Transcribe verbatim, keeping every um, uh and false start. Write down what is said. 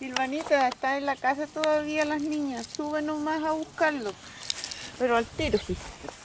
Silvanita, está en la casa todavía las niñas. Sube nomás a buscarlo. Pero al tiro, sí.